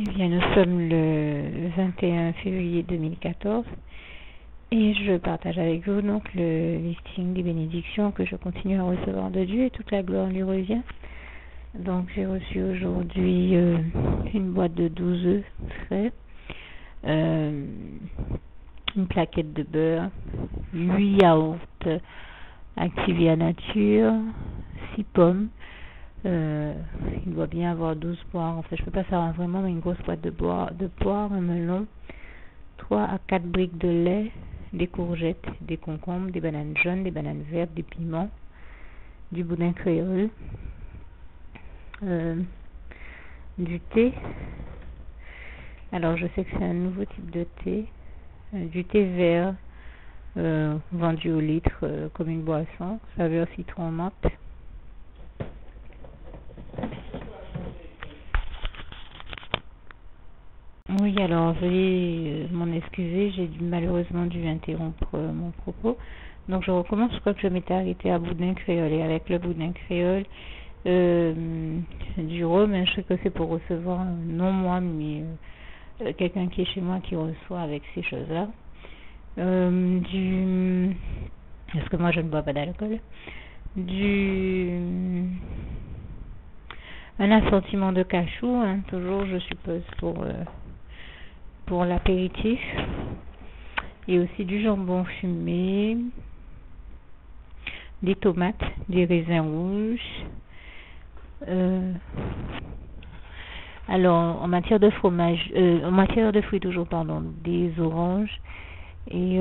Eh bien, nous sommes le 21 février 2014 et je partage avec vous donc le listing des bénédictions que je continue à recevoir de Dieu et toute la gloire lui revient. Donc, j'ai reçu aujourd'hui une boîte de 12 œufs frais, une plaquette de beurre, 8 yaourts Activia Nature, 6 pommes. Il doit bien avoir 12 poires. En fait, je peux pas savoir vraiment, mais une grosse boîte de poires, un melon, 3 à 4 briques de lait, des courgettes, des concombres, des bananes jaunes, des bananes vertes, des piments, du boudin créole, du thé. Alors, je sais que c'est un nouveau type de thé, du thé vert vendu au litre comme une boisson, saveur citron menthe. Oui, alors veuillez m'en excuser, j'ai malheureusement dû interrompre mon propos. Donc je recommence, je crois que je m'étais arrêtée à boudin créole. Et avec le boudin créole, du rhum, je sais que c'est pour recevoir, non moi, mais quelqu'un qui est chez moi qui reçoit avec ces choses-là. Parce que moi je ne bois pas d'alcool. Un assortiment de cachou, toujours je suppose pour l'apéritif, et aussi du jambon fumé, des tomates, des raisins rouges. Alors en matière de fromage, en matière de fruits toujours, pardon, des oranges et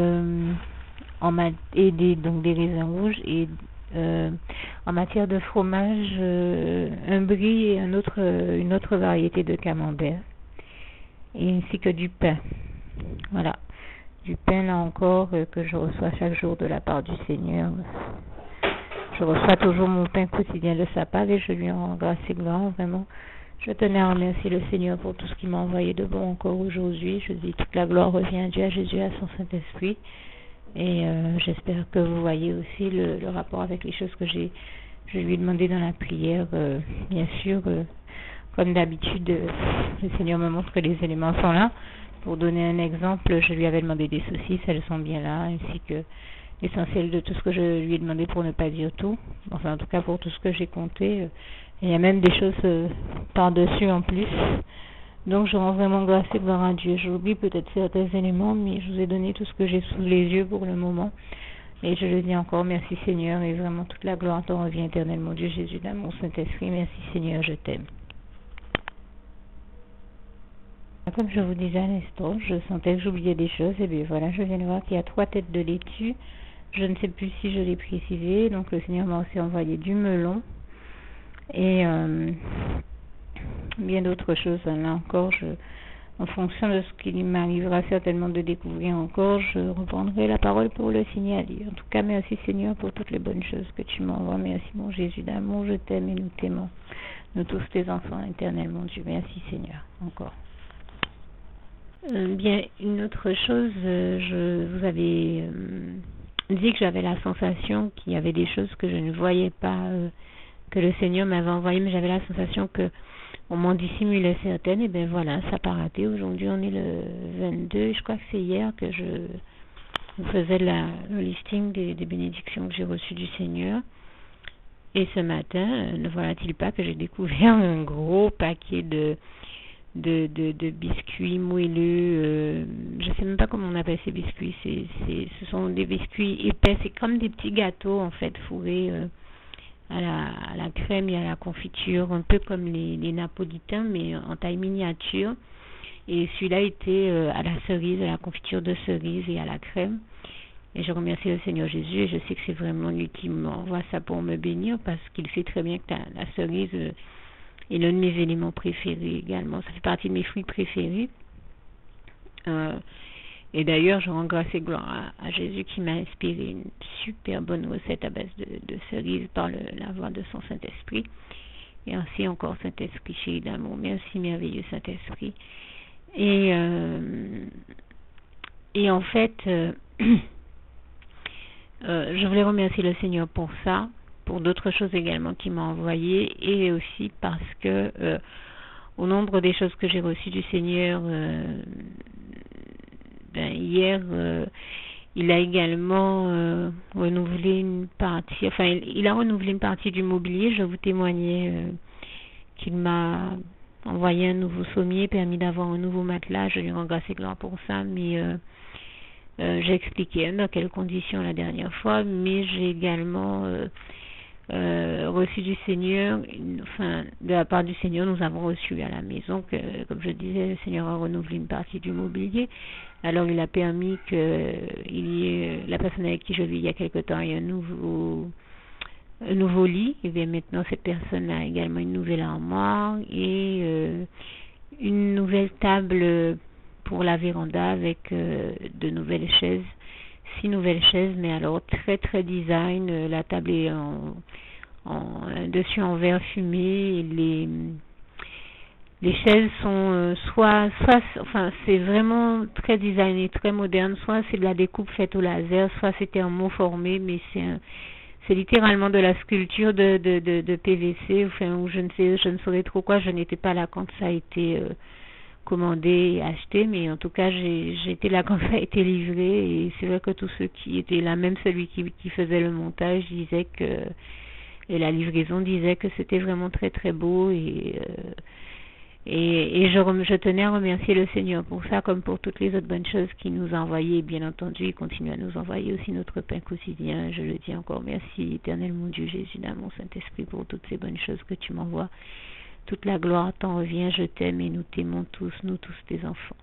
donc des raisins rouges, et en matière de fromage, un brie et une autre variété de camembert, et ainsi que du pain. Voilà, du pain là encore que je reçois chaque jour de la part du Seigneur. Je reçois toujours mon pain quotidien de sa part et je lui en rends grâce et gloire, vraiment. Je tenais à remercier le Seigneur pour tout ce qu'il m'a envoyé de bon encore aujourd'hui. Je dis toute la gloire revient à Dieu, à Jésus, à son Saint-Esprit. Et j'espère que vous voyez aussi le rapport avec les choses que je lui ai demandé dans la prière. Bien sûr, comme d'habitude, le Seigneur me montre que les éléments sont là. Pour donner un exemple, je lui avais demandé des saucisses, elles sont bien là, ainsi que l'essentiel de tout ce que je lui ai demandé, pour ne pas dire tout. Enfin, en tout cas, pour tout ce que j'ai compté. Il y a même des choses par-dessus en plus. Donc, je rends vraiment grâce et gloire à Dieu. J'oublie peut-être certains éléments, mais je vous ai donné tout ce que j'ai sous les yeux pour le moment. Et je le dis encore, merci Seigneur, et vraiment toute la gloire t'en revient éternellement, Dieu Jésus, d'amour, Saint-Esprit. Merci Seigneur, je t'aime. Comme je vous disais à l'instant, je sentais que j'oubliais des choses, et bien voilà, je viens de voir qu'il y a 3 têtes de laitue. Je ne sais plus si je l'ai précisé, donc le Seigneur m'a aussi envoyé du melon, et bien d'autres choses. Là encore, en fonction de ce qu'il m'arrivera certainement de découvrir encore, je reprendrai la parole pour le signaler. En tout cas, merci Seigneur pour toutes les bonnes choses que tu m'envoies. Merci mon Jésus d'amour, je t'aime et nous t'aimons. Nous tous tes enfants éternels, mon Dieu. Merci Seigneur, encore. Bien, une autre chose, je vous avais dit que j'avais la sensation qu'il y avait des choses que je ne voyais pas, que le Seigneur m'avait envoyé, mais j'avais la sensation que on m'en dissimulait certaines. Et bien voilà, ça n'a pas raté. Aujourd'hui, on est le 22, je crois que c'est hier que je faisais le listing des bénédictions que j'ai reçues du Seigneur. Et ce matin, ne voilà-t-il pas que j'ai découvert un gros paquet de biscuits moelleux, je sais même pas comment on appelle ces biscuits, ce sont des biscuits épais, c'est comme des petits gâteaux en fait, fourrés à la crème et à la confiture, un peu comme les napolitains, mais en taille miniature. Et celui-là était à la cerise, à la confiture de cerise et à la crème. Et je remercie le Seigneur Jésus, et je sais que c'est vraiment lui qui m'envoie ça pour me bénir, parce qu'il sait très bien que la cerise est l'un de mes éléments préférés également. Ça fait partie de mes fruits préférés. Et d'ailleurs, je rends grâce et gloire à Jésus qui m'a inspiré une super bonne recette à base de cerises par la voix de son Saint-Esprit. Et ainsi encore, Saint-Esprit, chéri d'amour. Merci, merveilleux Saint-Esprit. Et en fait, je voulais remercier le Seigneur pour ça, pour d'autres choses également qu'il m'a envoyées, et aussi parce que au nombre des choses que j'ai reçues du Seigneur, hier, il a également renouvelé une partie, enfin, il a renouvelé une partie du mobilier. Je vais vous témoigner qu'il m'a envoyé un nouveau sommier, permis d'avoir un nouveau matelas. Je lui rends grâce et gloire pour ça, mais j'ai expliqué dans quelles conditions la dernière fois, mais j'ai également reçu du Seigneur, enfin, de la part du Seigneur, nous avons reçu à la maison, que, comme je disais, le Seigneur a renouvelé une partie du mobilier. Alors, il a permis que il y ait, la personne avec qui je vis il y a quelque temps, il y a un nouveau lit. Et bien maintenant, cette personne a également une nouvelle armoire et une nouvelle table pour la véranda avec de nouvelles chaises. 6 nouvelles chaises, mais alors très très design. La table est dessus en verre fumé. Et les chaises sont enfin c'est vraiment très designé, très moderne. Soit c'est de la découpe faite au laser, soit c'est thermoformé, mais c'est littéralement de la sculpture de PVC, enfin, ou je ne saurais trop quoi. Je n'étais pas là quand ça a été commandé et acheté, mais en tout cas j'étais là quand ça a été livré. Et c'est vrai que tous ceux qui étaient là, même celui qui faisait le montage, disait que, et la livraison disait que c'était vraiment très très beau. Et je tenais à remercier le Seigneur pour ça, comme pour toutes les autres bonnes choses qu'il nous a envoyées. Bien entendu, il continue à nous envoyer aussi notre pain quotidien. Je le dis encore, merci éternel mon Dieu Jésus, dans mon Saint-Esprit, pour toutes ces bonnes choses que tu m'envoies. Toute la gloire t'en revient, je t'aime et nous t'aimons tous, nous tous tes enfants.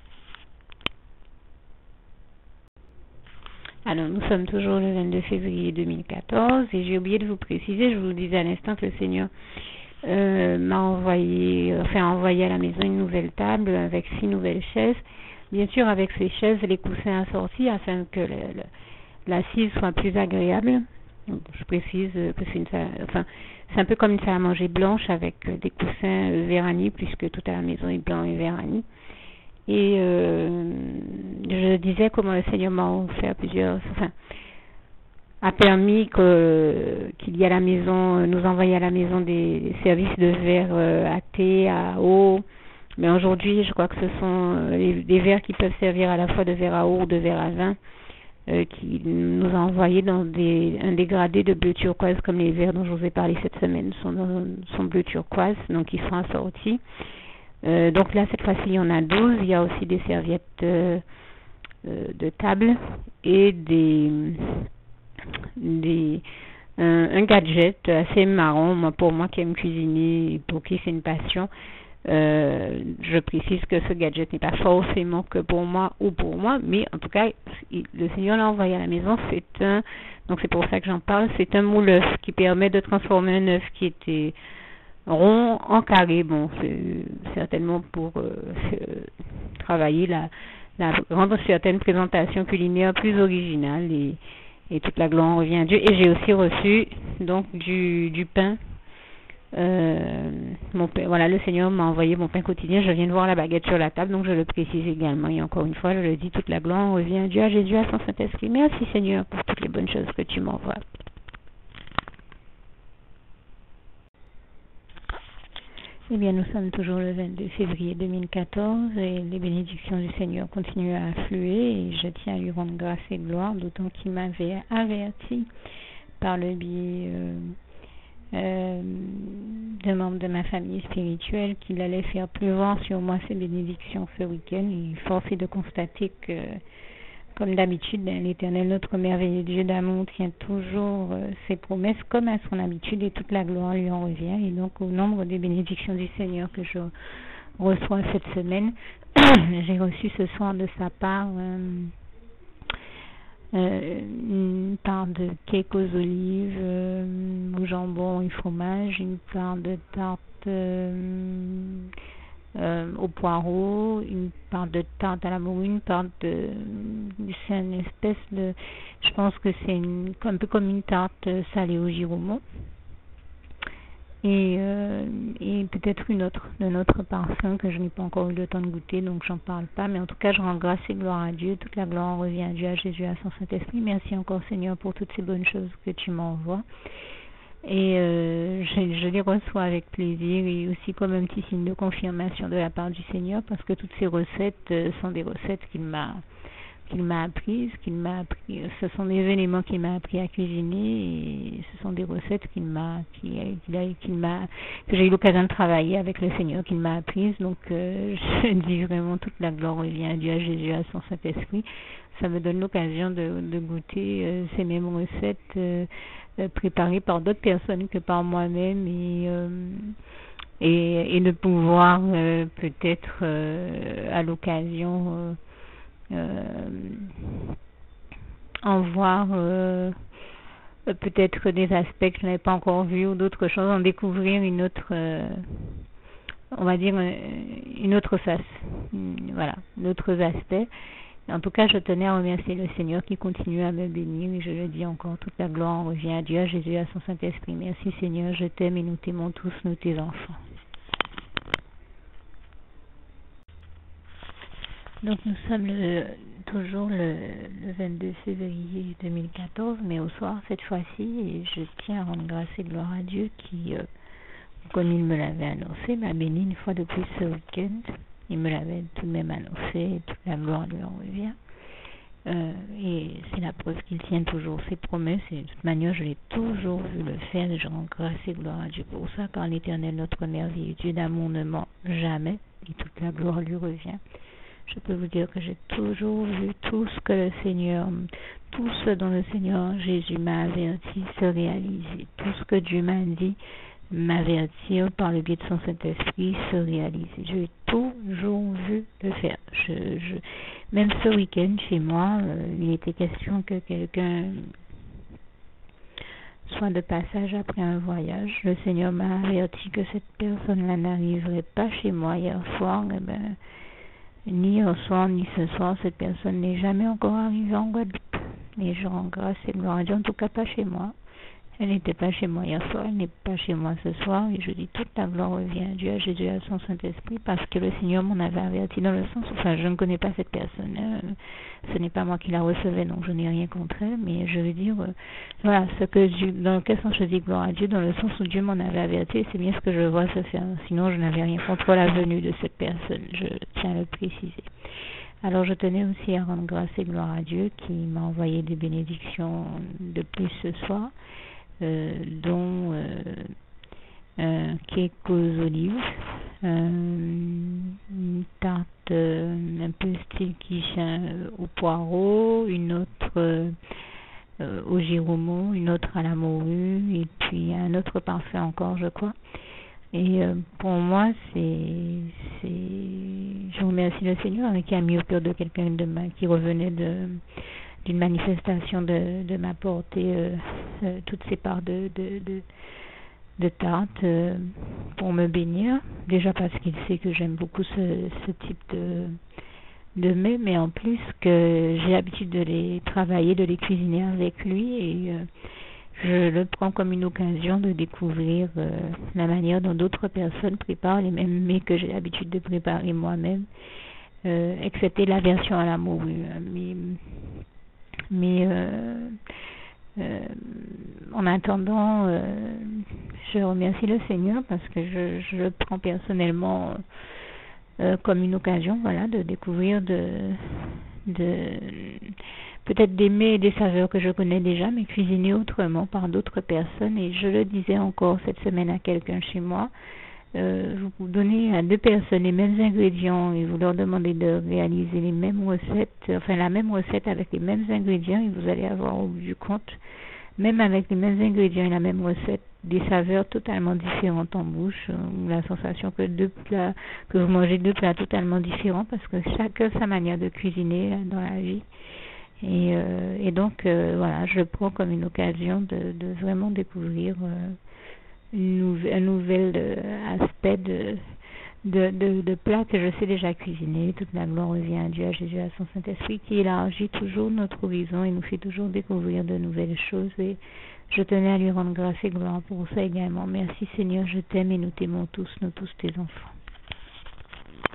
Alors, nous sommes toujours le 22 février 2014 et j'ai oublié de vous préciser, je vous le disais à l'instant, que le Seigneur m'a envoyé à la maison une nouvelle table avec 6 nouvelles chaises. Bien sûr, avec ces chaises, les coussins assortis afin que l'assise soit plus agréable. Je précise que c'est un peu comme une salle à manger blanche avec des coussins vernis, puisque tout à la maison est blanc et verni. Et je disais comment le Seigneur m'a offert a permis qu'il y ait à la maison, nous envoyer à la maison des services de verre à thé, à eau. Mais aujourd'hui, je crois que ce sont des verres qui peuvent servir à la fois de verre à eau ou de verre à vin, qui nous a envoyé dans un dégradé de bleu turquoise, comme les verres dont je vous ai parlé cette semaine sont bleu turquoise, donc ils sont assortis. Donc là, cette fois-ci, il y en a 12. Il y a aussi des serviettes de table et un gadget assez marrant, pour moi qui aime cuisiner et pour qui c'est une passion. Je précise que ce gadget n'est pas forcément que pour moi ou pour moi, mais en tout cas, le Seigneur l'a envoyé à la maison. Donc c'est pour ça que j'en parle. C'est un moule-œuf qui permet de transformer un œuf qui était rond en carré. Bon, c'est certainement pour travailler rendre certaines présentations culinaires plus originales, et toute la gloire revient à Dieu. Et j'ai aussi reçu donc du pain. Voilà, le Seigneur m'a envoyé mon pain quotidien. Je viens de voir la baguette sur la table, donc je le précise également. Et encore une fois, je le dis, toute la gloire revient à Dieu, à Jésus, à son Saint-Esprit. Merci Seigneur pour toutes les bonnes choses que tu m'envoies. Eh bien, nous sommes toujours le 22 février 2014 et les bénédictions du Seigneur continuent à affluer, et je tiens à lui rendre grâce et gloire, d'autant qu'il m'avait averti par le biais d'un membre de ma famille spirituelle qu'il allait faire pleuvoir sur moi ses bénédictions ce week-end. Et force est de constater que, comme d'habitude, l'Éternel, notre merveilleux Dieu d'amour, tient toujours ses promesses comme à son habitude, et toute la gloire lui en revient. Et donc, au nombre des bénédictions du Seigneur que je reçois cette semaine, j'ai reçu ce soir de sa part une part de cake aux olives, au jambon et fromage, une part de tarte au poireau, une part de tarte à la morue, une part c'est une espèce de, je pense que c'est un peu comme une tarte salée au giromont, et peut-être une autre parfum que je n'ai pas encore eu le temps de goûter, donc j'en parle pas. Mais en tout cas, je rends grâce et gloire à Dieu. Toute la gloire revient à Dieu, à Jésus, à son Saint-Esprit. Merci encore Seigneur pour toutes ces bonnes choses que tu m'envoies. Et je les reçois avec plaisir et aussi comme un petit signe de confirmation de la part du Seigneur parce que toutes ces recettes sont des recettes qu'il m'a apprises, ce sont des éléments qu'il m'a appris à cuisiner et ce sont des recettes que j'ai eu l'occasion de travailler avec le Seigneur qu'il m'a apprises. Donc je dis vraiment toute la gloire revient à Dieu, à Jésus, à son Saint-Esprit. Ça me donne l'occasion de goûter ces mêmes recettes préparées par d'autres personnes que par moi-même et de pouvoir peut-être à l'occasion en voir peut-être des aspects que je n'avais pas encore vus ou d'autres choses, en découvrir une autre, on va dire une autre face, voilà, d'autres aspects. En tout cas, je tenais à remercier le Seigneur qui continue à me bénir et je le dis encore, toute la gloire en revient à Dieu, à Jésus, à son Saint-Esprit. Merci Seigneur, je t'aime et nous t'aimons tous, nous tes enfants. Donc nous sommes toujours le 22 février 2014, mais au soir cette fois-ci, et je tiens à rendre grâce et gloire à Dieu qui, comme il me l'avait annoncé, m'a béni une fois de plus ce week-end. Il me l'avait tout de même annoncé, et toute la gloire lui en revient. Et c'est la preuve qu'il tient toujours ses promesses, et de toute manière je l'ai toujours vu le faire, et je rends grâce et gloire à Dieu pour ça, car l'Éternel, notre merveilleux Dieu d'amour, ne ment jamais, et toute la gloire lui revient. Je peux vous dire que j'ai toujours vu tout ce dont le Seigneur Jésus m'a averti se réaliser. Tout ce que Dieu m'a dit m'avertir par le biais de son Saint-Esprit se réaliser. J'ai toujours vu le faire. Même ce week-end chez moi, il était question que quelqu'un soit de passage après un voyage. Le Seigneur m'a averti que cette personne-là n'arriverait pas chez moi hier soir. Ni hier soir, ni ce soir, cette personne n'est jamais encore arrivée en Guadeloupe. Et je rends grâce et gloire à Dieu, en tout cas pas chez moi. Elle n'était pas chez moi hier soir, elle n'est pas chez moi ce soir. Et je dis toute la gloire revient à Dieu, à Jésus, à son Saint-Esprit, parce que le Seigneur m'en avait averti dans le sens, enfin je ne connais pas cette personne. Ce n'est pas moi qui la recevais, donc je n'ai rien contre elle. Mais je veux dire, voilà, dans quel sens je dis gloire à Dieu, dans le sens où Dieu m'en avait averti, c'est bien ce que je vois se faire. Sinon je n'avais rien contre la venue de cette personne, je tiens à le préciser. Alors je tenais aussi à rendre grâce et gloire à Dieu qui m'a envoyé des bénédictions de plus ce soir, dont un cake aux olives, une tarte un peu style quiche au poireau, une autre au giromo, une autre à la morue et puis un autre parfum encore je crois. Et pour moi, je remercie le Seigneur qui a mis au cœur de quelqu'un qui revenait d'une manifestation de m'apporter toutes ces parts de tarte pour me bénir. Déjà parce qu'il sait que j'aime beaucoup ce type de mets, mais en plus que j'ai l'habitude de les travailler, de les cuisiner avec lui et je le prends comme une occasion de découvrir la manière dont d'autres personnes préparent les mêmes mets que j'ai l'habitude de préparer moi-même, excepté la version à la morue. Mais en attendant, je remercie le Seigneur parce que je le prends personnellement comme une occasion, voilà, de découvrir peut-être des mets et des saveurs que je connais déjà, mais cuisinés autrement par d'autres personnes. Et je le disais encore cette semaine à quelqu'un chez moi, vous donnez à deux personnes les mêmes ingrédients et vous leur demandez de réaliser les mêmes recettes, enfin la même recette avec les mêmes ingrédients et vous allez avoir au bout du compte, même avec les mêmes ingrédients et la même recette, des saveurs totalement différentes en bouche, la sensation que vous mangez deux plats totalement différents parce que chacun sa manière de cuisiner dans la vie. Et donc voilà, je le prends comme une occasion de vraiment découvrir un nouvel aspect de plats que je sais déjà cuisiner. Toute la gloire revient à Dieu, à Jésus, à son Saint-Esprit qui élargit toujours notre horizon et nous fait toujours découvrir de nouvelles choses. Et je tenais à lui rendre grâce et gloire pour ça également. Merci Seigneur, je t'aime et nous t'aimons tous, nous tous tes enfants.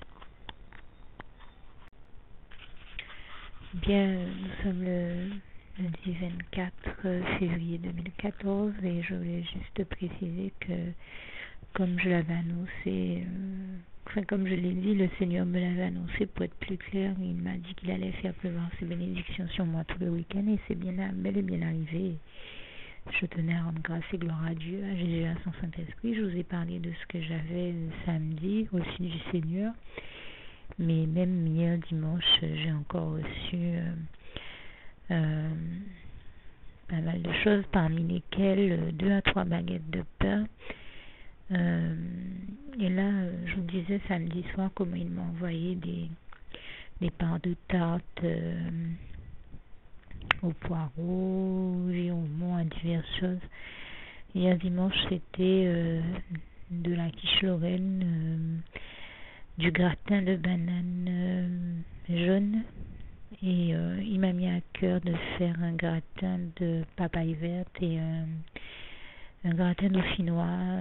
Bien, nous sommes le lundi 24 février 2014, et je voulais juste préciser que, comme je l'avais annoncé, comme je l'ai dit, le Seigneur me l'avait annoncé. Pour être plus clair, il m'a dit qu'il allait faire pleuvoir ses bénédictions sur moi tout le week-end, et c'est bel et bien arrivé. Je tenais à rendre grâce et gloire à Dieu, à Jésus, à son Saint-Esprit. Je vous ai parlé de ce que j'avais samedi, aussi du Seigneur. Mais même hier dimanche, j'ai encore reçu pas mal de choses, parmi lesquelles 2 à 3 baguettes de pain. Et là, je vous disais samedi soir comment il m'a envoyé des parts de tarte au poireau, et au mont, à diverses choses. Hier dimanche, c'était de la quiche Lorraine, du gratin de banane jaune, et il m'a mis à cœur de faire un gratin de papaye verte et un gratin dauphinois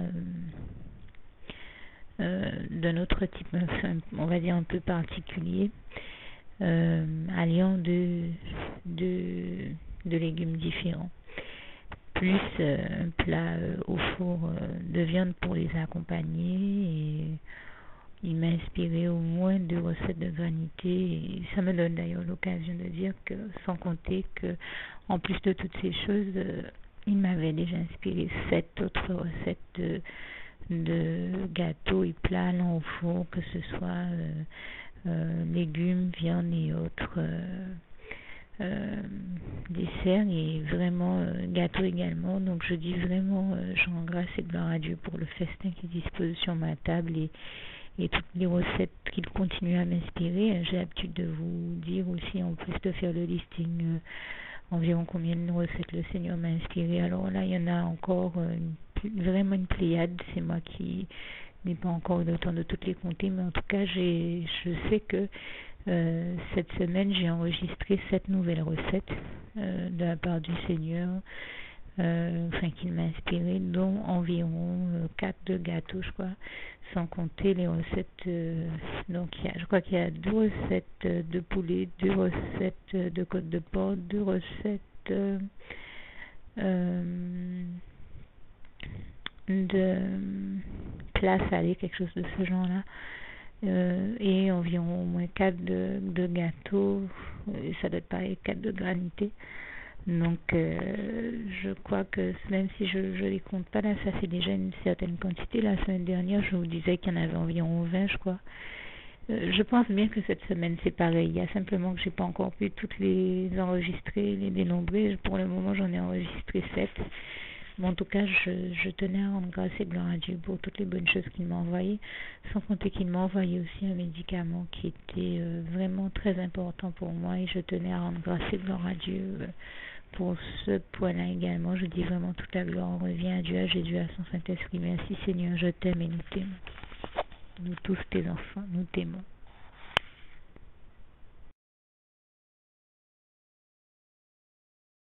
d'un autre type, on va dire un peu particulier, alliant de légumes différents, plus un plat au four de viande pour les accompagner. Et il m'a inspiré au moins 2 recettes de granité, et ça me donne d'ailleurs l'occasion de dire que, sans compter que, en plus de toutes ces choses, il m'avait déjà inspiré 7 autres recettes de gâteaux et plats allant au four, que ce soit légumes, viande et autres desserts, et vraiment gâteaux également. Donc je dis vraiment, je rends grâce et gloire à Dieu pour le festin qui dispose sur ma table, et toutes les recettes qu'il continue à m'inspirer. J'ai l'habitude de vous dire aussi, en plus de faire le listing, environ combien de recettes le Seigneur m'a inspiré. Alors là, il y en a encore vraiment une pléiade. C'est moi qui n'ai pas encore eu le temps de toutes les compter, mais en tout cas, je sais que cette semaine, j'ai enregistré 7 nouvelles recettes de la part du Seigneur, qu'il m'a inspiré, dont environ 4 de gâteaux, je crois, sans compter les recettes. Donc je crois qu'il y a 2 recettes de poulet, 2 recettes de côte de porc, 2 recettes de plats salés, quelque chose de ce genre-là, et environ au moins 4 de gâteaux, ça doit être pareil, 4 de granité. Donc je crois que même si je les compte pas là, ça c'est déjà une certaine quantité. La semaine dernière, je vous disais qu'il y en avait environ 20, je crois. Je pense bien que cette semaine c'est pareil. Il y a simplement que j'ai pas encore pu toutes les enregistrer, les dénombrer. Pour le moment, j'en ai enregistré 7. Mais en tout cas, je tenais à rendre grâce et gloire à Dieu pour toutes les bonnes choses qu'il m'a envoyées, sans compter qu'il m'a envoyé aussi un médicament qui était vraiment très important pour moi, et je tenais à rendre grâce et gloire à Dieu pour ce point-là également. Je dis vraiment toute la gloire revient à Dieu, à Jésus, à son Saint-Esprit. Merci Seigneur, je t'aime et nous t'aimons. Nous tous tes enfants, nous t'aimons.